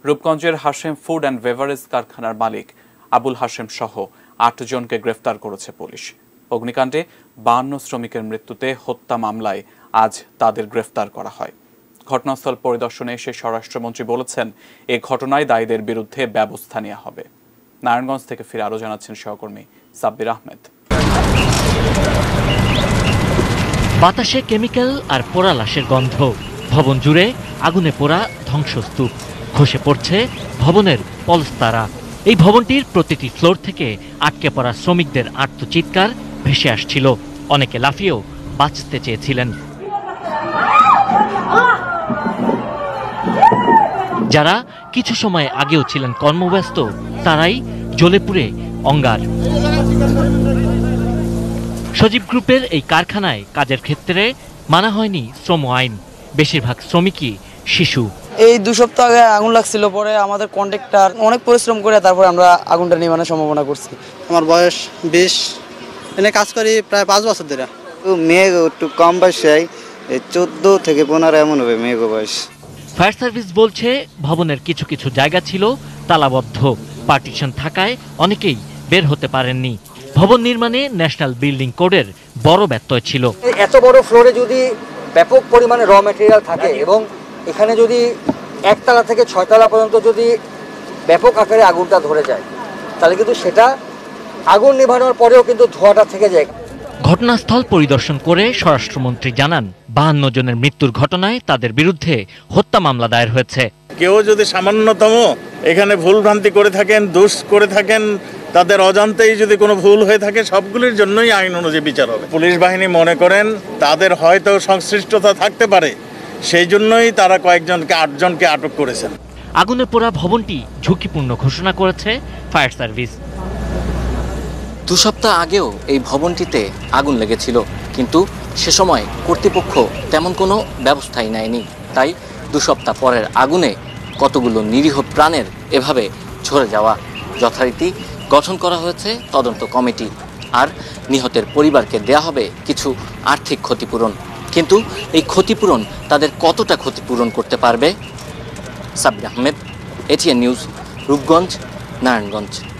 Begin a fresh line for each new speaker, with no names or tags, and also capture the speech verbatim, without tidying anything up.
রূপগঞ্জের Hashem food and beverage কারখানার মালিক আবুল হাশেম সহ আট জনকে গ্রেফতার করেছে পুলিশ। অগ্নিকাণ্ডে বাহান্ন শ্রমিকের মৃত্যুতে হত্যা মামলায় আজ তাদের গ্রেফতার করা হয়। ঘটনাস্থল পরিদর্শনে এসে স্বরাষ্ট্রমন্ত্রী বলেছেন, এ ঘটনায় দায়ীদের বিরুদ্ধে ব্যবস্থা নেওয়া হবে। নারায়ণগঞ্জ থেকে ফিরে আরও জানাচ্ছেন সহকর্মী সাব্বির আহমেদ।
বাতাসে কেমিক্যাল আর পোড়া লাশের গন্ধ, ভবন জুড়ে আগুনে পোড়া ধ্বংসস্তূপ, খসে পড়ছে ভবনের পলস্তারা। এই ভবনটির প্রতিটি ফ্লোর থেকে আটকে পড়া শ্রমিকদের আর্তচিৎকার ভেসে আসছিল। অনেকে লাফিয়েও বাঁচতে চেয়েছিলেন। যারা কিছু সময় আগেও ছিলেন কর্মব্যস্ত, তারাই জ্বলে পুড়ে অঙ্গার। সজীব গ্রুপের এই কারখানায় কাজের ক্ষেত্রে মানা হয়নি শ্রম আইন। বেশিরভাগ শ্রমিকই শিশু।
এই দু সপ্তাহ আগে আগুন লাগছিল, পরে আমাদের কন্ট্রাক্টর অনেক পরিশ্রম করে তারপরে আমরা আগুনটা নিবানোর সম্ভাবনা করছি।
আমার বয়স বিশ, এনে কাজ করি প্রায় পাঁচ বছর ধরে।
মেয়ে একটু কম বয়সে চোদ্দ থেকে পনেরো এমন হবে মেয়ে বয়স।
ফায়ার সার্ভিস বলছে, ভবনের কিছু কিছু জায়গা ছিল তালাবদ্ধ, পার্টিশন থাকায় অনেকেই বের হতে পারেননি। ভবন নির্মাণে ন্যাশনাল বিল্ডিং কোডের বড় ব্যত্যয় ছিল।
এত বড় ফ্লোরে যদি ব্যাপক পরিমাণে র ম্যাটেরিয়াল থাকে এবং এখানে যদি একতলা থেকে ছয়তলা পর্যন্ত যদি ব্যাপক আকারে আগুনটা ধরে যায়, তাহলে কিন্তু সেটা আগুন নেভানোর পরেও কিন্তু ধোঁয়াটা থেকে যায়।
ঘটনাস্থল পরিদর্শন করে স্বরাষ্ট্রমন্ত্রী জানান, বাহান্ন জনের মৃত্যুর ঘটনায় তাদের বিরুদ্ধে হত্যা মামলা দায়ের হয়েছে।
কেউ যদি সামান্যতম এখানে ভুল ভ্রান্তি করে থাকেন, দোষ করে থাকেন, তাদের অজান্তেই যদি কোনো ভুল হয়ে থাকে, সবগুলির জন্যই আইন অনুযায়ী বিচার হবে। পুলিশ বাহিনী মনে করেন তাদের হয়তো সংশ্লিষ্টতা থাকতে পারে, সেই জন্যই তারা কয়েকজনকে আটজনকে আটক করেছেন।
আগুনে পোড়া ভবনটি ঝুঁকিপূর্ণ ঘোষণা করেছে ফায়ার সার্ভিস।
দু সপ্তাহ আগেও এই ভবনটিতে আগুন লেগেছিল, কিন্তু সে সময় কর্তৃপক্ষ তেমন কোনো ব্যবস্থাই নেয়নি। তাই দু সপ্তাহ পরের আগুনে কতগুলো নিরীহ প্রাণের এভাবে ঝরে যাওয়া। যথারীতি গঠন করা হয়েছে তদন্ত কমিটি, আর নিহতের পরিবারকে দেয়া হবে কিছু আর্থিক ক্ষতিপূরণ। কিন্তু এই ক্ষতিপূরণ তাদের কতটা ক্ষতিপূরণ করতে পারবে? Sabbir Ahmed, ATN news, Rupganj, Narayanganj.